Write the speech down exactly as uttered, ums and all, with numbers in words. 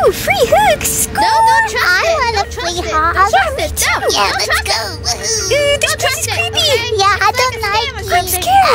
Ooh, free hugs! No, don't trust I it. want a Don't free trust it. hug. Don't Yeah, trust me it. too. No, Yeah, don't let's trust go. it. Woohoo. Ooh, this Don't place is trust it, creepy. okay? Yeah, I It's don't like a like scam or it. I'm something. scared.